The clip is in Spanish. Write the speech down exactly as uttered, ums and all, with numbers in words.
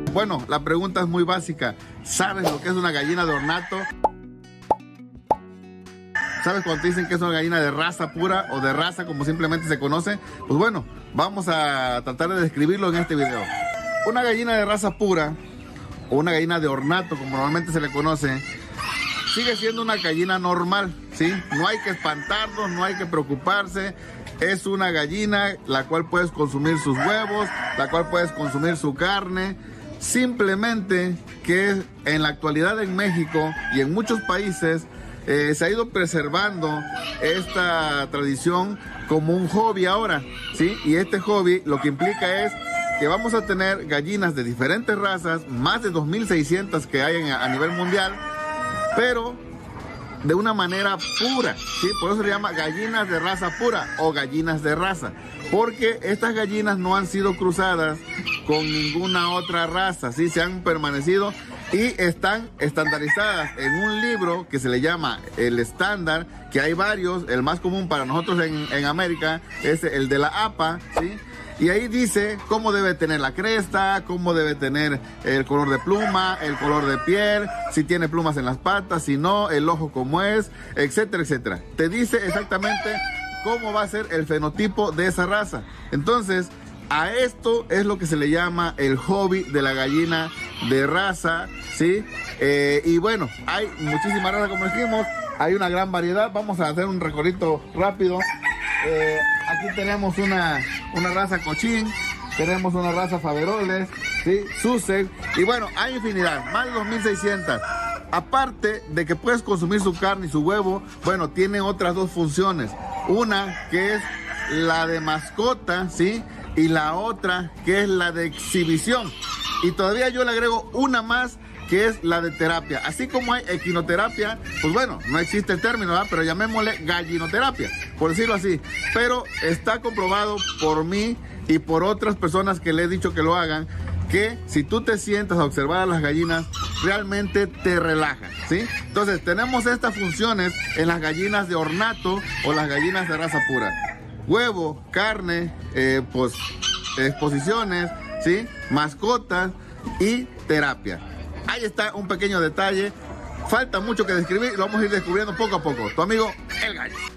Bueno, la pregunta es muy básica. ¿Sabes lo que es una gallina de ornato? ¿Sabes cuando te dicen que es una gallina de raza pura o de raza como simplemente se conoce? Pues bueno, vamos a tratar de describirlo en este video. Una gallina de raza pura o una gallina de ornato como normalmente se le conoce, sigue siendo una gallina normal, ¿sí? No hay que espantarnos, no hay que preocuparse. Es una gallina la cual puedes consumir sus huevos, la cual puedes consumir su carne. Simplemente que en la actualidad en México y en muchos países eh, se ha ido preservando esta tradición como un hobby ahora, ¿sí? Y este hobby lo que implica es que vamos a tener gallinas de diferentes razas, más de dos mil seiscientas que hay en, a nivel mundial, pero de una manera pura, ¿sí? Por eso se llama gallinas de raza pura o gallinas de raza, porque estas gallinas no han sido cruzadas con ninguna otra raza, ¿sí? Se han permanecido y están estandarizadas en un libro que se le llama el estándar, que hay varios. El más común para nosotros en, en América es el de la A P A, ¿sí? Y ahí dice cómo debe tener la cresta, cómo debe tener el color de pluma, el color de piel, si tiene plumas en las patas, si no, el ojo cómo es, etcétera, etcétera. Te dice exactamente cómo va a ser el fenotipo de esa raza. Entonces, a esto es lo que se le llama el hobby de la gallina de raza, ¿sí? Eh, y bueno, hay muchísimas razas, como dijimos, hay una gran variedad. Vamos a hacer un recorrido rápido. Eh, aquí tenemos una, una raza cochín, tenemos una raza faveroles, ¿sí? Sussex, y bueno, hay infinidad, más de dos mil seiscientas. Aparte de que puedes consumir su carne y su huevo, bueno, tiene otras dos funciones. Una que es la de mascota, ¿sí? Y la otra que es la de exhibición. Y todavía yo le agrego una más, que es la de terapia. Así como hay equinoterapia, pues bueno, no existe el término, ¿verdad? Pero llamémosle gallinoterapia, por decirlo así. Pero está comprobado por mí y por otras personas que le he dicho que lo hagan, que si tú te sientas a observar a las gallinas, realmente te relajan, ¿sí? Entonces, tenemos estas funciones en las gallinas de ornato o las gallinas de raza pura. Huevo, carne, eh, pues, exposiciones, ¿sí? Mascotas y terapia. Ahí está un pequeño detalle. Falta mucho que describir y lo vamos a ir descubriendo poco a poco. Tu amigo, El Gallo.